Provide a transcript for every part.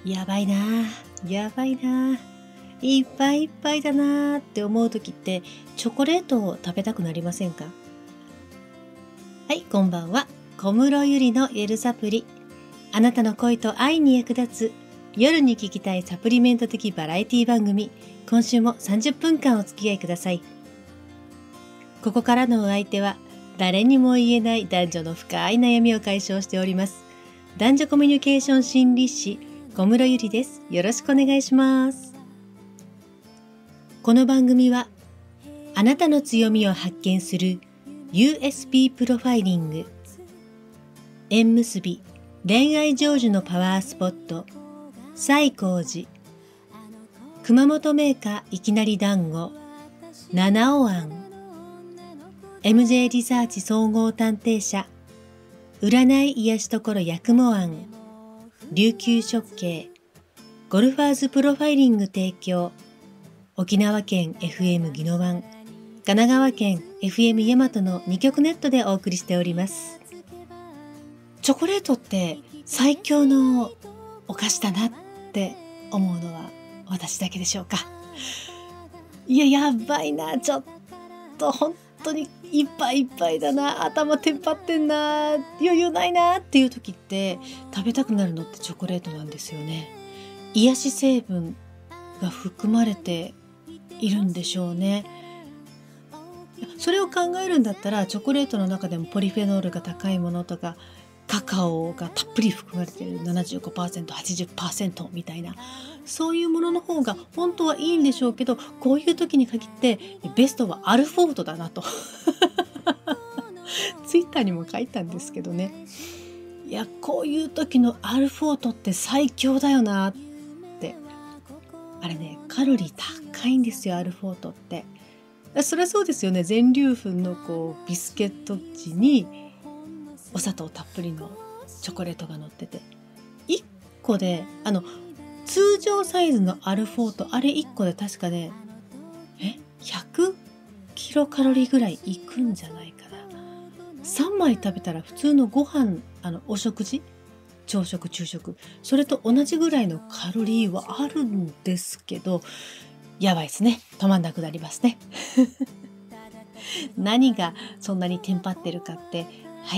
やばいな、やばいな、いっぱいいっぱいだなって思う時ってチョコレートを食べたくなりませんか？はい、こんばんは。小室ゆりのゆるサプリ。あなたの恋と愛に役立つ夜に聞きたいサプリメント的バラエティ番組。今週も30分間お付き合いください。ここからのお相手は誰にも言えない男女の深い悩みを解消しております。男女コミュニケーション心理師小室ゆりです。よろしくお願いします。この番組はあなたの強みを発見する USB プロファイリング、縁結び恋愛成就のパワースポット西光寺、熊本メーカーいきなり団子七尾庵、 MJ リサーチ総合探偵社占い癒し所八雲庵、琉球食系ゴルファーズプロファイリング提供、沖縄県 FM 宜野湾、神奈川県 FM 大和の2局ネットでお送りしております。チョコレートって最強のお菓子だなって思うのは私だけでしょうか？いや、やばいな、ちょっと本当にいっぱいいっぱいだな、頭テンパってんな、余裕ないなっていう時って食べたくなるのってチョコレートなんですよね。癒し成分が含まれているんでしょうね。それを考えるんだったらチョコレートの中でもポリフェノールが高いものとかカカオがたっぷり含まれている 75%、80% みたいな、そういうものの方が本当はいいんでしょうけど、こういう時に限ってベストはアルフォートだなとツイッターにも書いたんですけどね。いや、こういう時のアルフォートって最強だよなって。あれね、カロリー高いんですよ、アルフォートって。そりゃそうですよね。全粒粉のビスケット地にお砂糖たっぷりのチョコレートが乗ってて、1個で通常サイズのアルフォート、あれ1個で確かね100キロカロリーぐらいいくんじゃないかな。3枚食べたら普通のご飯、お食事、朝食昼食、それと同じぐらいのカロリーはあるんですけど、やばいですね。止まんなくなりますね何がそんなにテンパってるかって、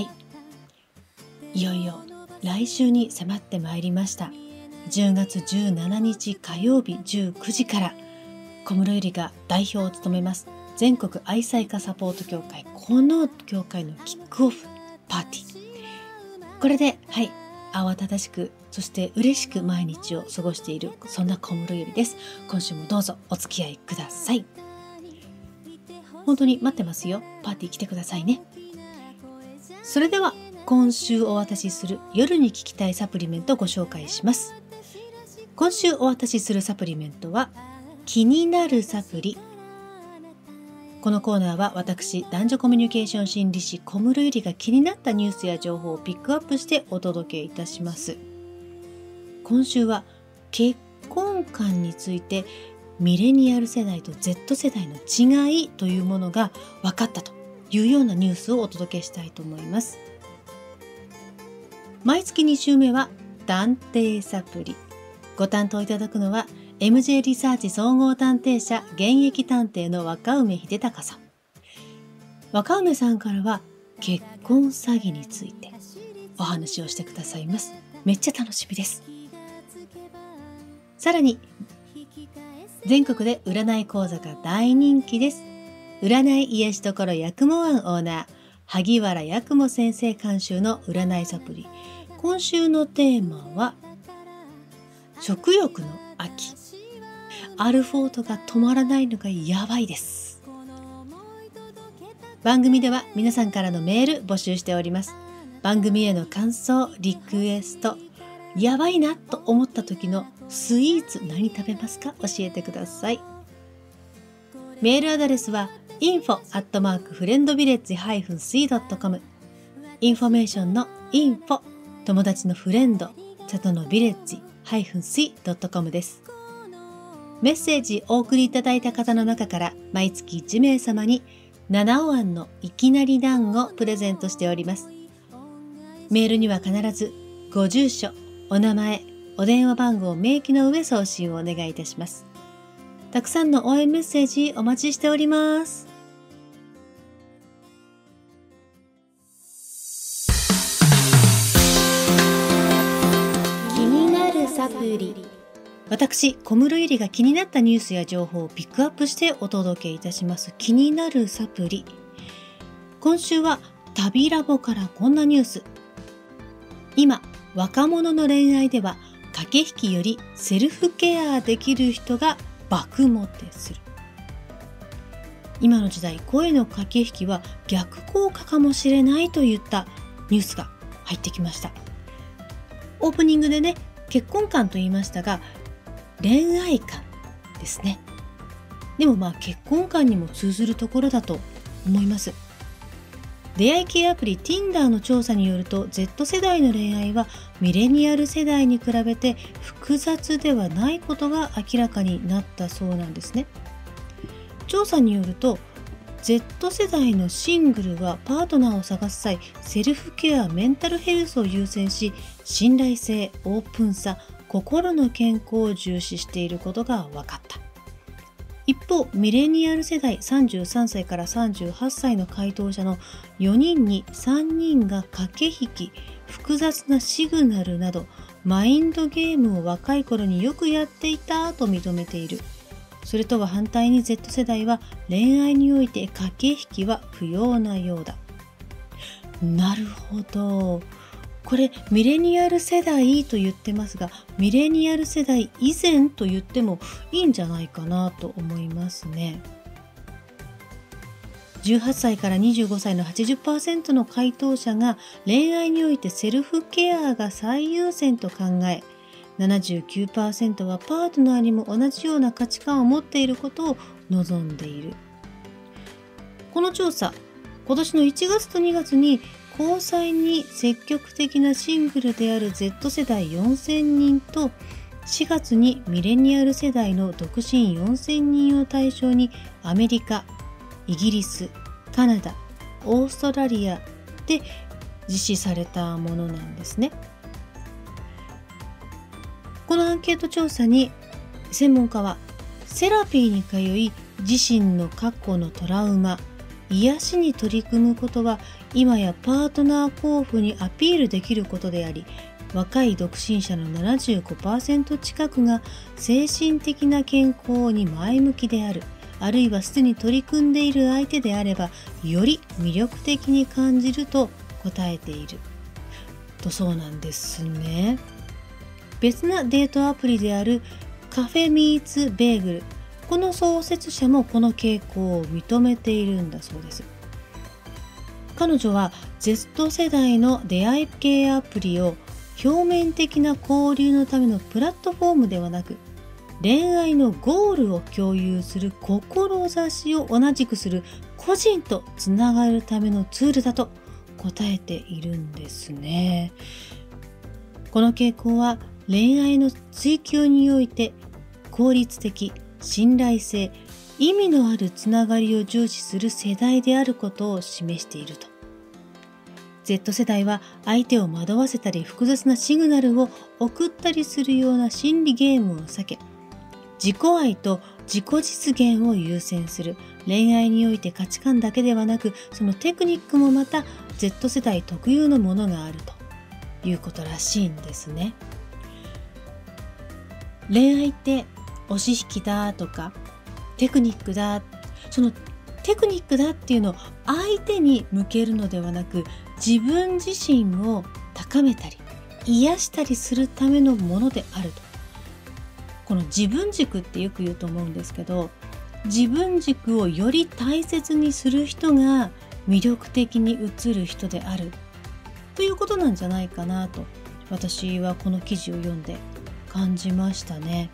いよいよ来週に迫ってまいりました。10月17日火曜日19時から小室ゆりが代表を務めます全国愛妻家サポート協会、この協会のキックオフパーティー、これで慌ただしく、そして嬉しく毎日を過ごしている、そんな小室ゆりです。今週もどうぞお付き合いください。本当に待ってますよ。パーティー来てくださいね。それでは今週お渡しする夜に聞きたいサプリメントをご紹介します。今週お渡しするサプリメントは気になるサプリ。このコーナーは私、男女コミュニケーション心理師小室ゆりが気になったニュースや情報をピックアップしてお届けいたします。今週は結婚観についてミレニアル世代と Z 世代の違いというものが分かったというようなニュースをお届けしたいと思います。毎月2週目は探偵サプリ。ご担当いただくのはMJ リサーチ総合探偵社現役探偵の若梅秀隆さん。若梅さんからは結婚詐欺についてお話をしてくださいます。めっちゃ楽しみです。さらに全国で占い講座が大人気です。占い癒し所八雲庵オーナー萩原八雲先生監修の占いサプリ。今週のテーマは食欲の秋。アルフォートが止まらないのがやばいです。番組では皆さんからのメール募集しております。番組への感想、リクエスト、やばいなと思った時のスイーツ何食べますか教えてください。メールアドレスは info@friendvillage-c.com、 インフォメーションのインフォ、友達のフレンド、里のビレッジ-c.com です。メッセージお送りいただいた方の中から毎月1名様に七尾庵のいきなり団子をプレゼントしております。メールには必ずご住所、お名前、 お電話番号を明記の上送信をお願いいたします。たくさんの応援メッセージお待ちしております。気になるサプリ。私、小室ゆりが気になったニュースや情報をピックアップしてお届けいたします気になるサプリ。今週は旅ラボからこんなニュース。今、若者の恋愛では駆け引きよりセルフケアできる人が爆モテする。今の時代、声の駆け引きは逆効果かもしれないといったニュースが入ってきました。オープニングでね、結婚観と言いましたが、恋愛観ですね。でも結婚観にも通ずるところだと思います。出会い系アプリ Tinder の調査によると、 Z 世代の恋愛はミレニアル世代に比べて複雑ではないことが明らかになったそうなんですね。調査によると Z 世代のシングルはパートナーを探す際、セルフケア、メンタルヘルスを優先し、信頼性、オープンさ、心の健康を重視していることが分かった。一方、ミレニアル世代33歳から38歳の回答者の4人に3人が駆け引き、複雑なシグナルなどマインドゲームを若い頃によくやっていたと認めている。それとは反対に Z 世代は恋愛において駆け引きは不要なようだ。なるほど。これミレニアル世代と言ってますが、ミレニアル世代以前と言ってもいいんじゃないかなと思いますね。18歳から25歳の 80% の回答者が恋愛においてセルフケアが最優先と考え、79% はパートナーにも同じような価値観を持っていることを望んでいる。この調査、今年の1月と2月に交際に積極的なシングルである Z 世代4000人と、4月にミレニアル世代の独身4000人を対象にアメリカ、イギリス、カナダ、オーストラリアで実施されたものなんですね。このアンケート調査に専門家は、セラピーに通い自身の過去のトラウマ、癒しに取り組むことは今やパートナー候補にアピールできることであり、若い独身者の 75% 近くが精神的な健康に前向きである、あるいはすでに取り組んでいる相手であればより魅力的に感じると答えていると。そうなんですね。別なデートアプリであるカフェミーツベーグル、この創設者もこの傾向を認めているんだそうです。彼女は Z 世代の出会い系アプリを表面的な交流のためのプラットフォームではなく、恋愛のゴールを共有する志を同じくする個人とつながるためのツールだと答えているんですね。この傾向は恋愛の追求において効率的、信頼性、意味のあるつながりを重視する世代であることを示していると。Z 世代は相手を惑わせたり複雑なシグナルを送ったりするような心理ゲームを避け、自己愛と自己実現を優先する。恋愛において価値観だけではなく、そのテクニックもまた Z 世代特有のものがあるということらしいんですね。恋愛って押し引きだとかテクニックだ、そのテクニックだっていうのを相手に向けるのではなく、自分自身を高めたり癒したりするためのものであると。この自分軸ってよく言うと思うんですけど、自分軸をより大切にする人が魅力的に映る人であるということなんじゃないかなと、私はこの記事を読んで感じましたね。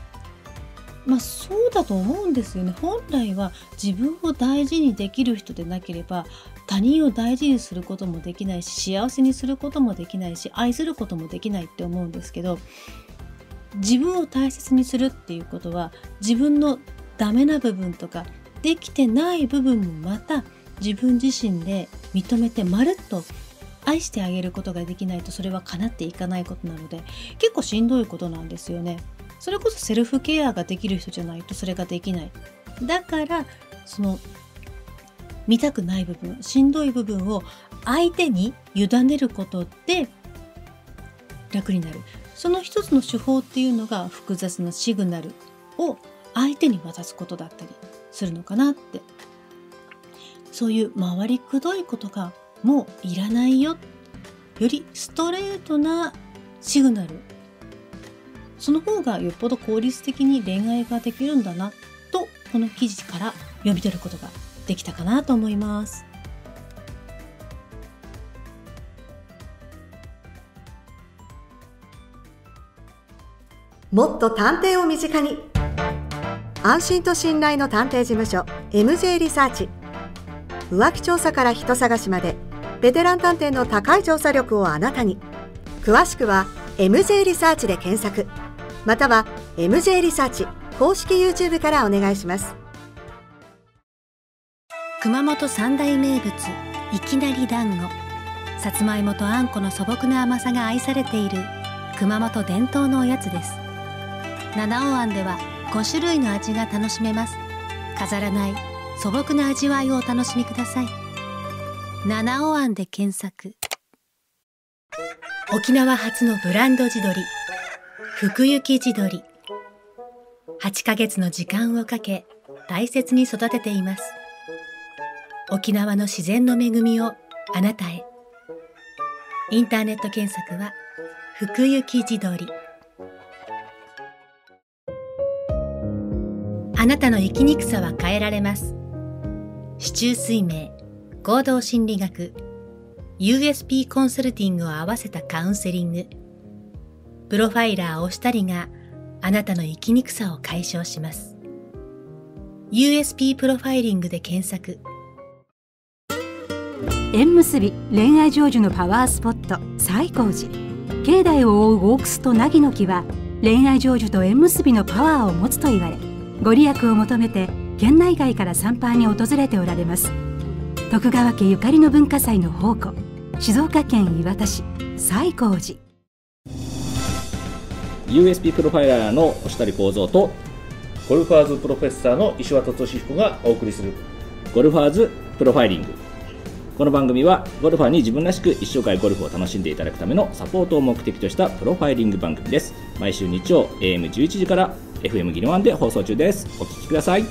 そうだと思うんですよね。本来は自分を大事にできる人でなければ他人を大事にすることもできないし、幸せにすることもできないし、愛することもできないって思うんですけど、自分を大切にするっていうことは自分のダメな部分とかできてない部分もまた自分自身で認めてまるっと愛してあげることができないとそれは叶っていかないことなので、結構しんどいことなんですよね。それこそセルフケアができる人じゃないとそれができない。だからその見たくない部分、しんどい部分を相手に委ねることで楽になる。その一つの手法っていうのが複雑なシグナルを相手に渡すことだったりするのかなって。そういう回りくどいことがもういらないよ。よりストレートなシグナル。その方がよっぽど効率的に恋愛ができるんだなと、この記事から読み取ることができたかなと思います。 もっと探偵を身近に。安心と信頼の探偵事務所 MJ リサーチ。浮気調査から人探しまでベテラン探偵の高い調査力をあなたに。詳しくは MJ リサーチで検索、または MJ リサーチ公式 YouTube からお願いします。 熊本三大名物、いきなり団子。さつまいもとあんこの素朴な甘さが愛されている熊本伝統のおやつです。七尾庵では5種類の味が楽しめます。飾らない素朴な味わいをお楽しみください。七尾庵で検索。沖縄初のブランド地鶏、福行地鶏。8ヶ月の時間をかけ大切に育てています。沖縄の自然の恵みをあなたへ。インターネット検索は福行地鶏。あなたの生きにくさは変えられます。四柱推命、合同心理学、USP コンサルティングを合わせたカウンセリング。プロファイラーおしたりがあなたの生きにくさを解消します。USP プロファイリングで検索。 縁結び恋愛成就のパワースポット西光寺。境内を覆う大楠と凪の木は恋愛成就と縁結びのパワーを持つと言われ、ご利益を求めて県内外から参拝に訪れておられます。徳川家ゆかりの文化祭の宝庫、静岡県磐田市西光寺。 USP プロファイラーの押谷幸三とゴルファーズプロフェッサーの石渡俊彦がお送りするゴルファーズプロファイリング。この番組はゴルファーに自分らしく一生涯ゴルフを楽しんでいただくためのサポートを目的としたプロファイリング番組です。毎週日曜 AM11 時から FM ギノワンで放送中です。お聞きください。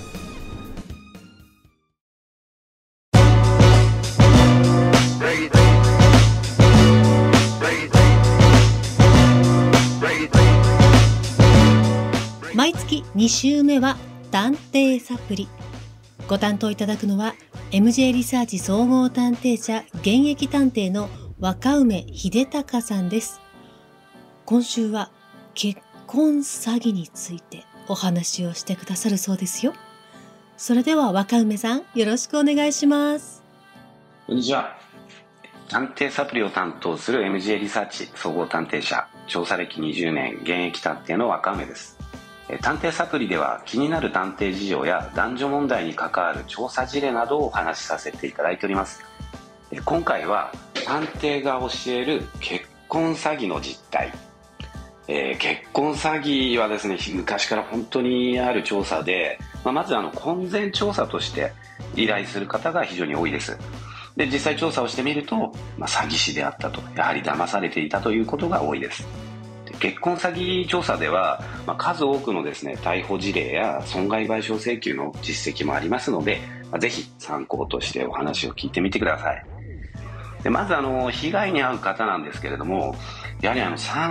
毎月2週目は探偵サプリ。ご担当いただくのは MJ リサーチ総合探偵社現役探偵の若梅秀隆さんです。今週は結婚詐欺についてお話をしてくださるそうですよ。それでは若梅さん、よろしくお願いします。 こんにちは。探偵サプリを担当する MJ リサーチ総合探偵社調査歴20年現役探偵の若梅です。探偵サプリでは気になる探偵事情や男女問題に関わる調査事例などをお話しさせていただいております。今回は探偵が教える結婚詐欺の実態。結婚詐欺はですね、昔から本当にある調査で、まず婚前調査として依頼する方が非常に多いです。で、実際調査をしてみると、詐欺師であったと、やはり騙されていたということが多いです。結婚詐欺調査では、数多くのですね、逮捕事例や損害賠償請求の実績もありますので、ぜひ参考としてお話を聞いてみてください。で、まず被害に遭う方なんですけれども、やはり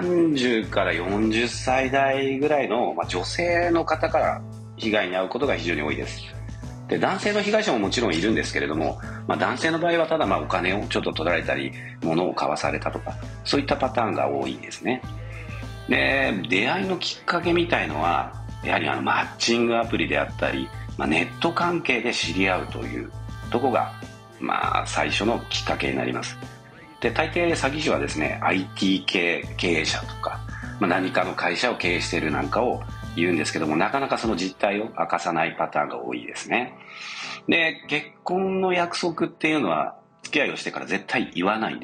30から40歳代ぐらいの、女性の方から被害に遭うことが非常に多いです。で、男性の被害者ももちろんいるんですけれども、男性の場合はただお金をちょっと取られたり物を買わされたとか、そういったパターンが多いんですね。で、出会いのきっかけみたいのはやはりマッチングアプリであったり、ネット関係で知り合うというとこが最初のきっかけになります。で、大抵詐欺師はですね IT 系経営者とか、何かの会社を経営しているなんかを言うんですけども、なかなかその実態を明かさないパターンが多いですね。で、結婚の約束っていうのは付き合いをしてから絶対言わないんですよ。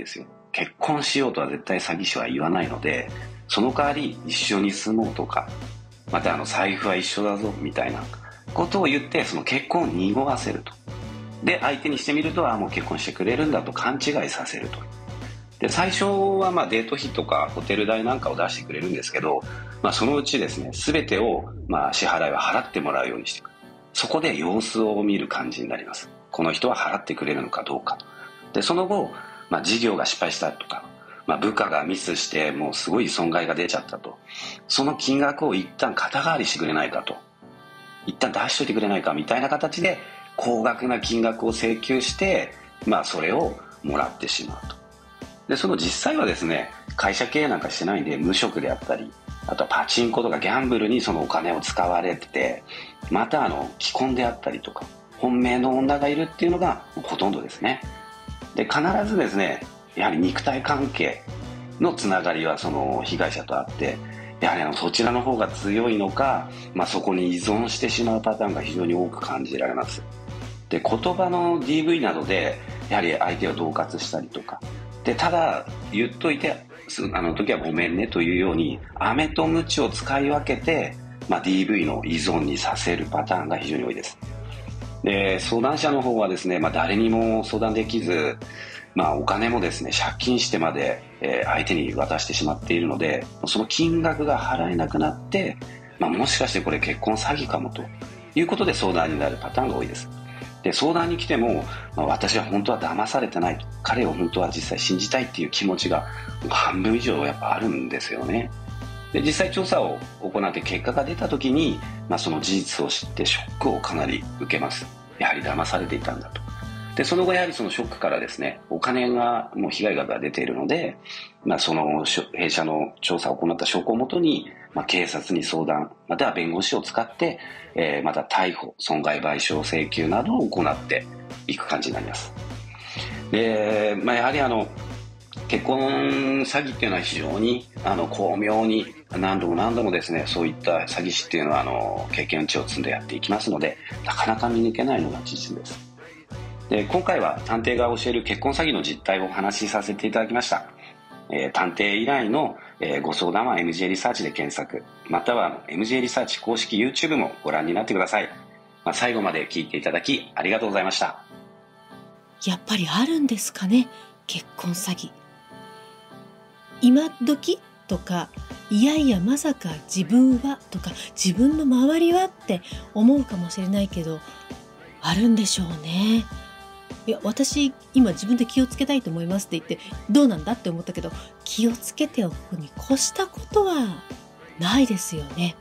結婚しようとは絶対詐欺師は言わないので、その代わり一緒に住もうとか、また財布は一緒だぞみたいなことを言って、その結婚を濁わせると。で、相手にしてみると、もう結婚してくれるんだと勘違いさせると。で、最初はデート費とかホテル代なんかを出してくれるんですけど、そのうちですね、全てを支払いは払ってもらうようにしてくる。そこで様子を見る感じになります。この人は払ってくれるのかどうかと。で、その後、事業が失敗したとか、部下がミスしてもうすごい損害が出ちゃったと。その金額を一旦肩代わりしてくれないかと。一旦出しといてくれないかみたいな形で高額な金額を請求して、それをもらってしまうと。で、その実際はですね、会社経営なんかしてないんで無職であったり、あとはパチンコとかギャンブルにそのお金を使われてて、また既婚であったりとか、本命の女がいるっていうのがほとんどですね。で、必ずですね、やはり肉体関係のつながりはその被害者とあって、やはりそちらの方が強いのか、そこに依存してしまうパターンが非常に多く感じられます。で、言葉の DV などでやはり相手を恫喝したりとかで、ただ言っといてあの時はごめんねというように飴と鞭を使い分けて、DV の依存にさせるパターンが非常に多いです。で、相談者の方はですね、誰にも相談できず、お金もですね、借金してまで、相手に渡してしまっているので、その金額が払えなくなって、もしかしてこれ結婚詐欺かもということで相談になるパターンが多いです。で、相談に来ても、私は本当は騙されてないと、彼を本当は実際信じたいっていう気持ちが半分以上やっぱあるんですよね。で、実際調査を行って結果が出た時に、その事実を知ってショックをかなり受けます。やはり騙されていたんだと。で、その後やはりそのショックからですね、お金がもう被害額が出ているので、その弊社の調査を行った証拠をもとに、警察に相談、または弁護士を使って、また逮捕、損害賠償請求などを行っていく感じになります。で、やはり結婚詐欺っていうのは非常に巧妙に何度もですね、そういった詐欺師っていうのは経験値を積んでやっていきますので、なかなか見抜けないのが事実です。で、今回は探偵が教える結婚詐欺の実態をお話しさせていただきました。探偵以来の、ご相談は MJ リサーチで検索、または MJ リサーチ公式 YouTube もご覧になってください。最後まで聞いていただきありがとうございました。 やっぱりあるんですかね、結婚詐欺。今時とか、いやいやまさか自分はとか自分の周りはって思うかもしれないけど、あるんでしょうね。いや、私今自分で気をつけたいと思いますって言ってどうなんだって思ったけど、気をつけておくに越したことはないですよね。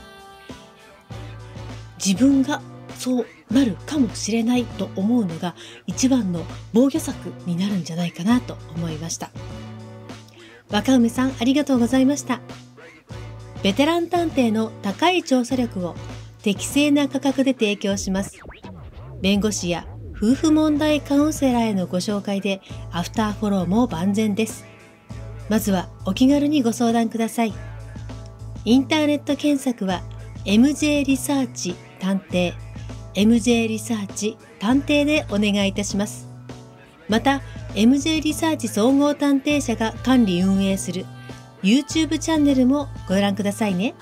自分がそうなるかもしれないと思うのが一番の防御策になるんじゃないかなと思いました。若梅さん、ありがとうございました。ベテラン探偵の高い調査力を適正な価格で提供します。弁護士や夫婦問題カウンセラーへのご紹介でアフターフォローも万全です。まずはお気軽にご相談ください。インターネット検索は MJ リサーチ探偵、MJ リサーチ探偵でお願いいたします。また MJ リサーチ総合探偵社が管理運営する YouTube チャンネルもご覧くださいね。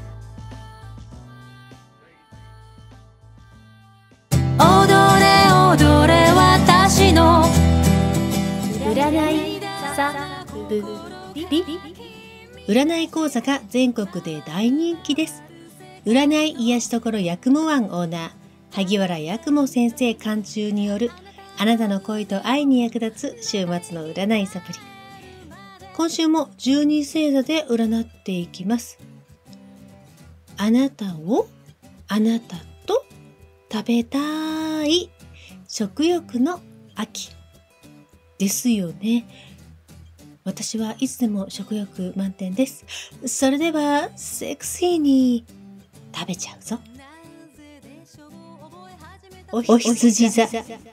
踊れ私の占いサプリ。占い講座が全国で大人気です。占い癒し所やくも湾オーナー萩原やくも先生監修によるあなたの恋と愛に役立つ週末の占いサプリ。今週も12星座で占っていきます。あなたをあなたと食べたい食欲の秋ですよね。私はいつでも食欲満点です。それではセクシーに食べちゃうぞ。お羊座。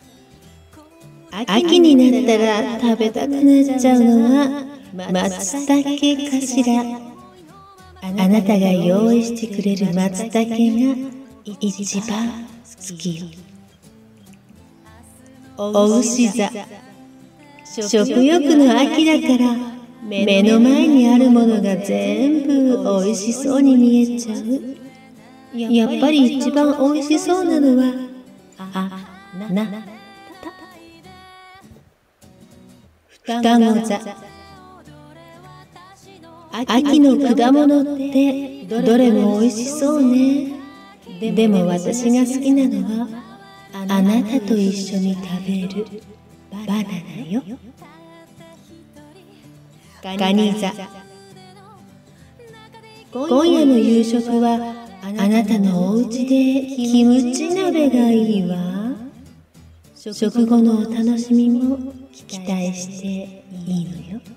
秋になったら食べたくなっちゃうのは松茸かしら。あなたが用意してくれる松茸が一番好き。お牛座。 食欲の秋だから目の前にあるものが全部美味しそうに見えちゃう。やっぱり一番美味しそうなのは双子座。秋の果物ってどれも美味しそうね。でも私が好きなのはあなたと一緒に食べるバナナよ。蟹座。今夜の夕食はあなたのお家でキムチ鍋がいいわ。食後のお楽しみも期待していいのよ。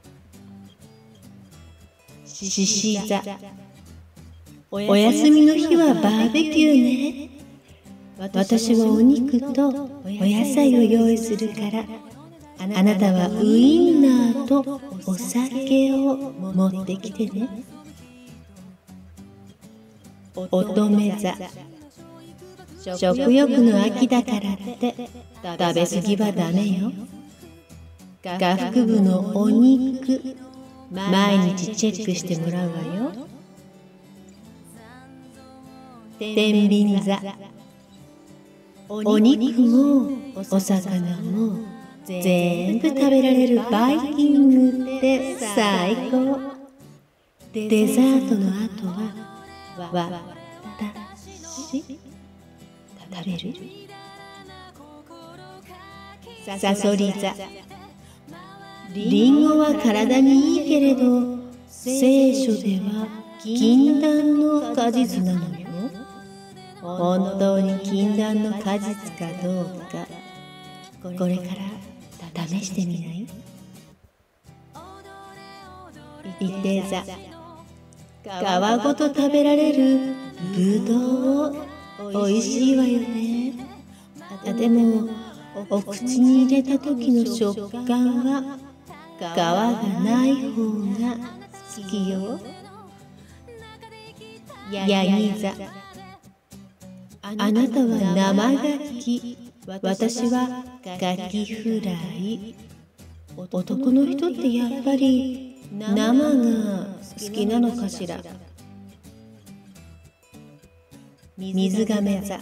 獅子座。お休みの日はバーベキューね。私はお肉とお野菜を用意するから、あなたはウインナーとお酒を持ってきてね。乙女座。食欲の秋だからって食べ過ぎはダメよ。下腹部のお肉毎日チェックしてもらうわよ。天秤座。お肉もお魚も全部食べられるバイキングって最高。デザートの後は私食べる。サソリ座。リンゴは体にいいけれど聖書では禁断の果実なのよ。本当に禁断の果実かどうかこれから試してみない？いて座。皮ごと食べられるぶどうおいしいわよね。でもお口に入れた時の食感は皮がない方が好きよ。ヤギ座。あなたは生牡蠣、私はガキフライ。男の人ってやっぱり生が好きなのかしら。水亀座。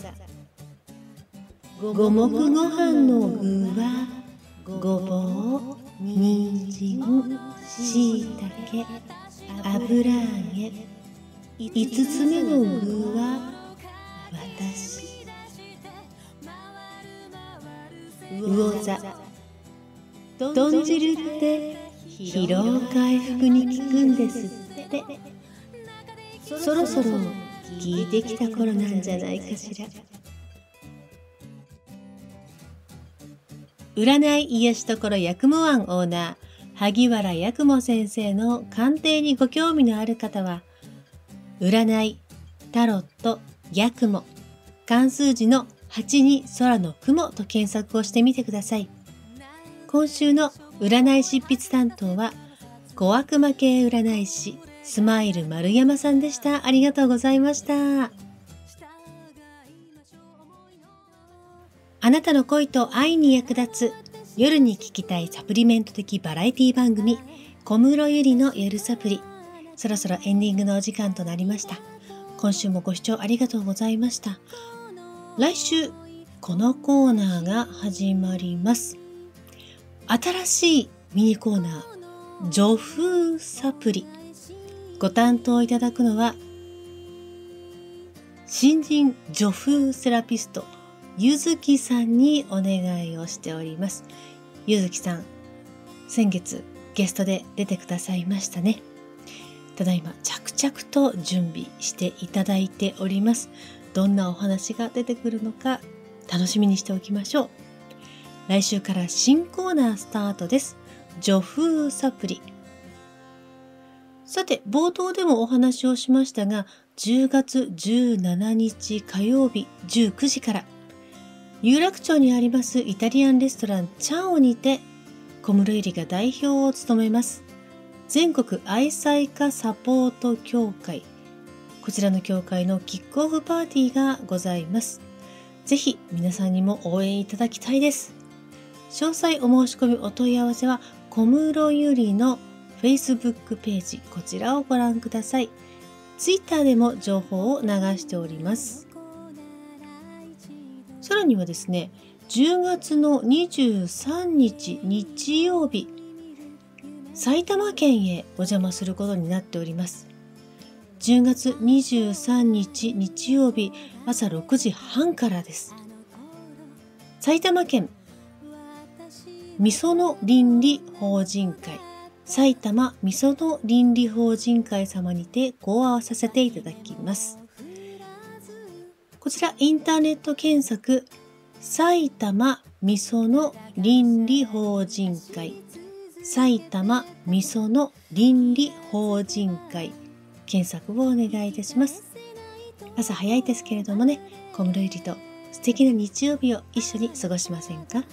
五目ご飯の具はごぼう、人参、しいたけ、油揚げ。5つ目の具は私。魚座。豚汁って疲労回復に効くんですって。そろそろ効いてきた頃なんじゃないかしら。占い癒し所八雲庵オーナー萩原八雲先生の鑑定にご興味のある方は、占い、タロット、八雲、漢数字の8に空の雲と検索をしてみてください。今週の占い執筆担当は小悪魔系占い師スマイル丸山さんでした。ありがとうございました。あなたの恋と愛に役立つ夜に聞きたいサプリメント的バラエティ番組小室ゆりの夜サプリ。そろそろエンディングのお時間となりました。今週もご視聴ありがとうございました。来週このコーナーが始まります。新しいミニコーナー女風サプリ。ご担当いただくのは新人女風セラピストゆずきさんにお願いをしております。ゆずきさん、先月ゲストで出てくださいましたね。ただいま着々と準備していただいております。どんなお話が出てくるのか楽しみにしておきましょう。来週から新コーナースタートです。女風サプリ。さて、冒頭でもお話をしましたが、10月17日火曜日19時から有楽町にありますイタリアンレストランチャオにて小室ゆりが代表を務めます全国愛妻家サポート協会、こちらの協会のキックオフパーティーがございます。ぜひ皆さんにも応援いただきたいです。 詳細お申し込みお問い合わせは小室ゆりの Facebook ページ、こちらをご覧ください。Twitter でも情報を流しております。さらにはですね、10月の23日日曜日、埼玉県へお邪魔することになっております。10月23日日曜日朝6時半からです。埼玉県みその倫理法人会、埼玉みその倫理法人会様にてご会わさせていただきます。こちらインターネット検索、埼玉みその倫理法人会、埼玉みその倫理法人会、検索をお願いいたします。朝早いですけれどもね、小室ゆりと素敵な日曜日を一緒に過ごしませんか？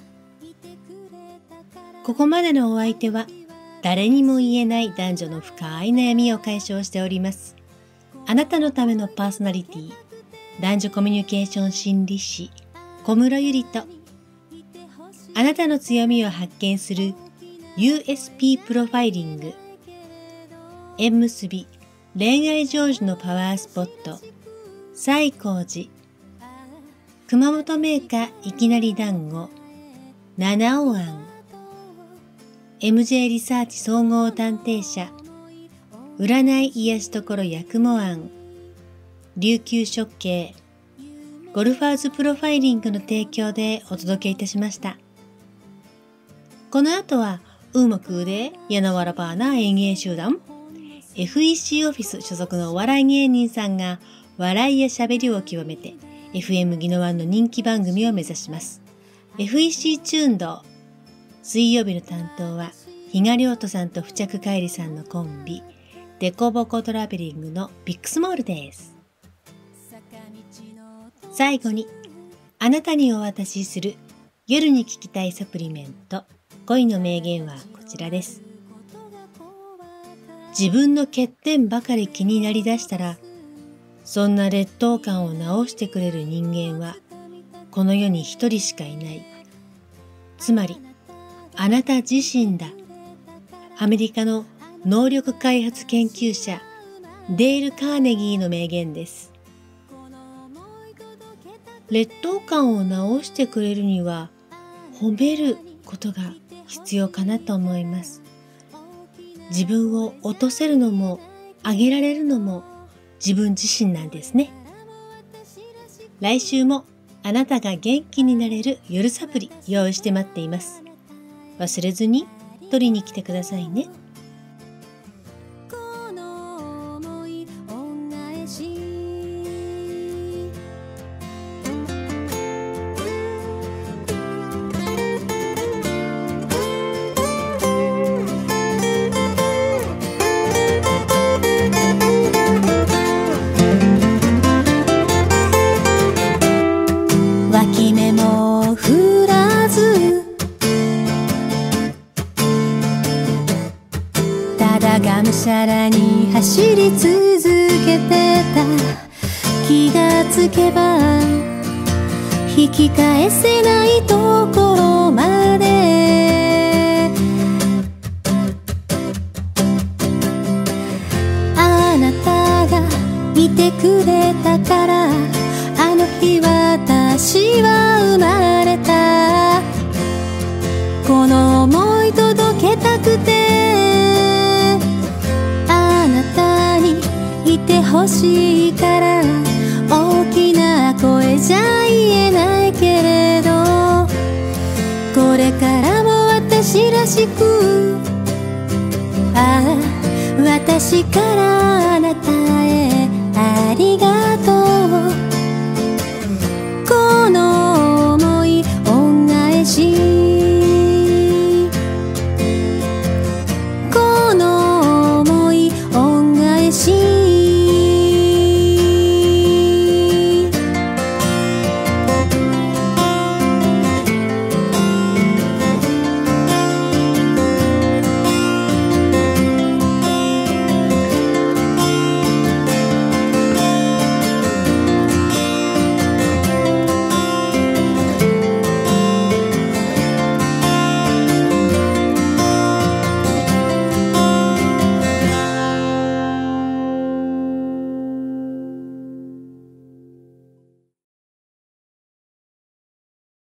ここまでのお相手は、誰にも言えない男女の深い悩みを解消しております。あなたのためのパーソナリティ、男女コミュニケーション心理師、小室ゆりと、あなたの強みを発見する USP プロファイリング、縁結び恋愛成就のパワースポット、西光寺、熊本メーカーいきなり団子、七尾庵、MJ リサーチ総合探偵社、占い癒し所八雲庵、琉球食系、ゴルファーズプロファイリングの提供でお届けいたしました。この後は、うまくでやなわらばーな演芸集団、FEC オフィス所属のお笑い芸人さんが笑いや喋りを極めて FM ギノワンの人気番組を目指します。FEC チューンド。水曜日の担当は比嘉亮斗さんと付着かいりさんのコンビ、デコボコトラベリングのビッグスモールです。最後に、あなたにお渡しする夜に聞きたいサプリメント、恋の名言はこちらです。自分の欠点ばかり気になりだしたら、そんな劣等感を直してくれる人間はこの世に一人しかいない。つまり、あなた自身だ。アメリカの能力開発研究者デール・カーネギーの名言です。劣等感を直してくれるには褒めることが必要かなと思います。自分を落とせるのも上げられるのも自分自身なんですね。来週もあなたが元気になれる夜サプリ用意して待っています。忘れずに取りに来てくださいね。 脇目も振らずただがむしゃらに走り続けてた。気がつけば引き返せないところまで、あなたがいてくれたからあの日私は生まれた。この想い届けたくてあなたにいてほしいから、大きな声じゃ言えないけれど、これからも私らしく、ああ私からあなた